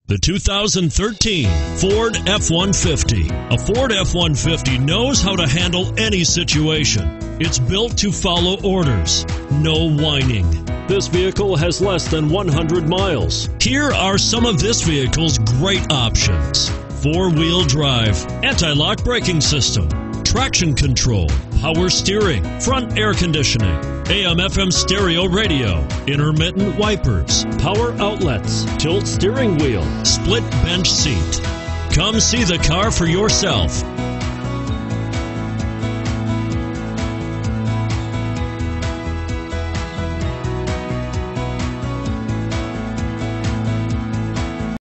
The 2013 Ford F-150. A Ford F-150 knows how to handle any situation. It's built to follow orders, no whining. This vehicle has less than 100 miles. Here are some of this vehicle's great options: four-wheel drive, anti-lock braking system, traction control, power steering, front air conditioning, AM/FM stereo radio, intermittent wipers, power outlets, tilt steering wheel, split bench seat. Come see the car for yourself.